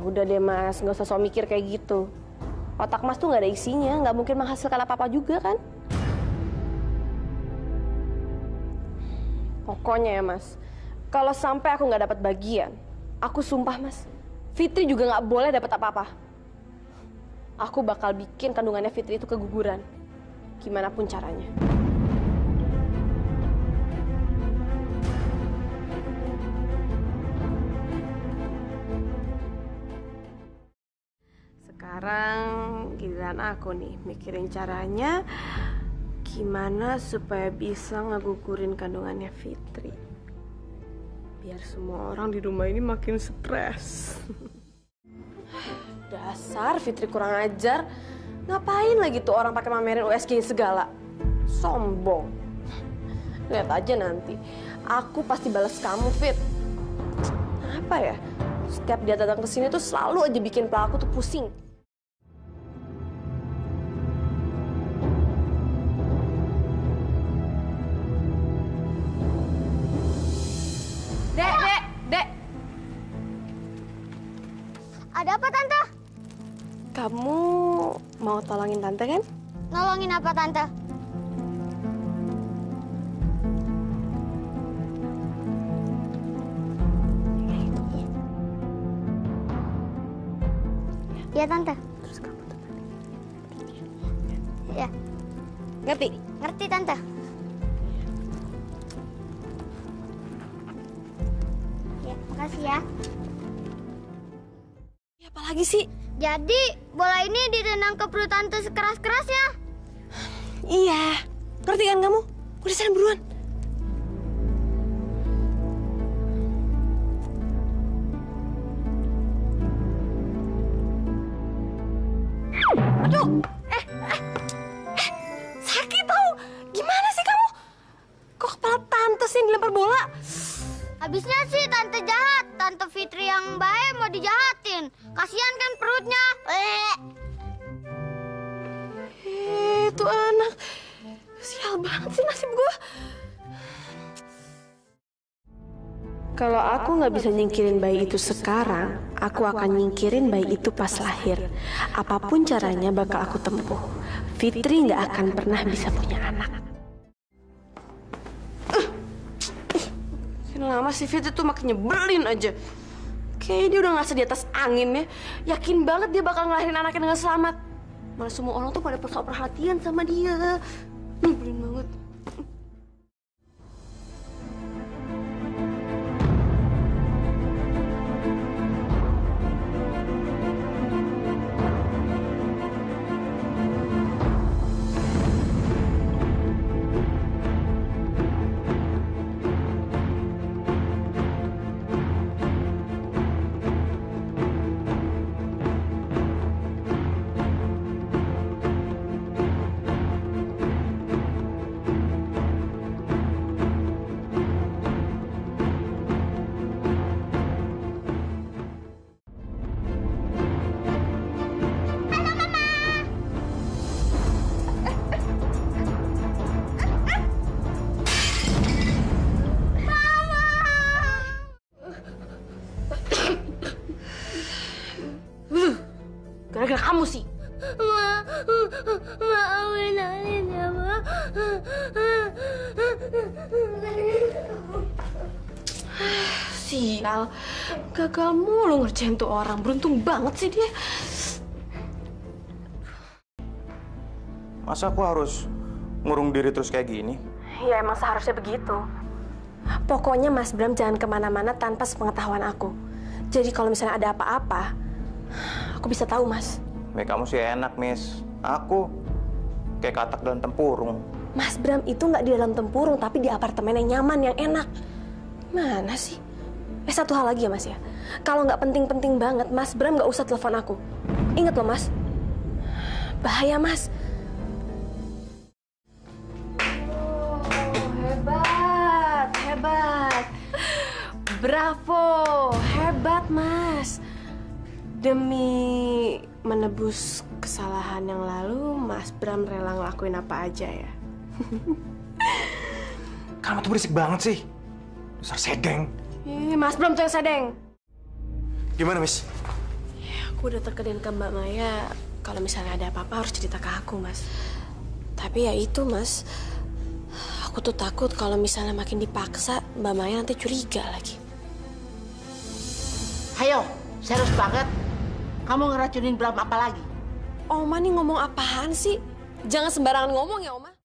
udah deh Mas, nggak usah sok mikir kayak gitu. Otak Mas tuh nggak ada isinya, nggak mungkin menghasilkan apa-apa juga kan? Pokoknya ya Mas, kalau sampai aku nggak dapat bagian, aku sumpah Mas, Fitri juga nggak boleh dapat apa-apa. Aku bakal bikin kandungannya Fitri itu keguguran, gimana pun caranya. Sekarang giliran aku nih mikirin caranya gimana supaya bisa ngegugurin kandungannya Fitri. Biar semua orang di rumah ini makin stres. Dasar Fitri kurang ajar. Ngapain lagi tuh orang pakai mamerin USG segala? Sombong. Lihat aja nanti. Aku pasti balas kamu, Fit. Apa ya? Setiap dia datang ke sini tuh selalu aja bikin kepala aku tuh pusing. Dek. Ada apa, Tante? Kamu mau tolongin Tante kan? Nolongin apa, Tante? Iya, Tante. Terus kamu tuh Ya, ngerti? ngerti, Tante. Ya, makasih ya. Apa lagi sih? Jadi, bola ini ditendang ke perut Tante sekeras-kerasnya. Iya. Ngerti kan kamu? Udah sana buruan. Aduh, sakit tau. Gimana sih kamu? Kok kepala Tante sih yang dilempar bola? Habisnya sih Tante jahat. Tante Fitri yang baik mau dijahatin. Kasihan kan perutnya. Itu anak. Sial banget sih nasib gue. Kalau aku nggak bisa nyingkirin bayi itu sekarang, aku akan nyingkirin bayi itu pas lahir. Apapun caranya bakal aku tempuh. Fitri nggak akan pernah bisa punya anak. Makin lama si Fitri tuh makin nyebelin aja. Kayaknya dia udah ngerasa di atas angin ya. Yakin banget dia bakal ngelahirin anaknya dengan selamat. Malah semua orang tuh pada sok perhatian sama dia. Nyebelin banget. Gara-gara kamu sih. Maafin Alin ya, Ma. Sial, gagal mulu ngerjain tuh orang. Beruntung banget sih dia. Masa aku harus ngurung diri terus kayak gini? Ya emang seharusnya begitu. Pokoknya Mas Bram jangan kemana-mana tanpa sepengetahuan aku. Jadi kalau misalnya ada apa-apa, aku bisa tahu, Mas. Kamu sih enak, Miss. Aku kayak katak dalam tempurung. Mas Bram itu nggak di dalam tempurung, tapi di apartemen yang nyaman, yang enak. Mana sih? Satu hal lagi ya, Mas ya. Kalau nggak penting-penting banget, Mas Bram nggak usah telepon aku. Ingat loh, Mas. Bahaya, Mas. Oh, hebat. Bravo, hebat, Mas. Demi menebus kesalahan yang lalu, Mas Bram rela ngelakuin apa aja ya. Kamu tuh berisik banget sih. Dasar sedeng. Mas Bram tuh yang sedeng. Gimana, Miss? Aku udah tekenin ke Mbak Maya kalau misalnya ada apa-apa harus cerita ke aku, Mas. Tapi ya itu, Mas. Aku tuh takut kalau misalnya makin dipaksa, Mbak Maya nanti curiga lagi. Hayo, serius banget. Kamu ngeracunin Bram apa lagi? Oma nih ngomong apaan sih? Jangan sembarangan ngomong ya, Oma.